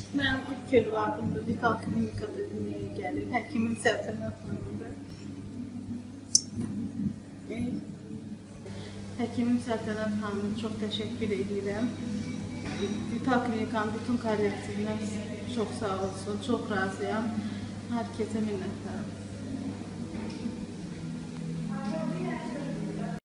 Mən ilk övladımdır, Vital klinikada dünyaya gəlir. Həkimin Səltənət xanımdır. Həkimin Səltənət xanımına çox təşəkkür edirəm. Vital klinikanın bütün kollektivinə çox sağ olsun, çox razıyam. Hər kəsə minnətdaram.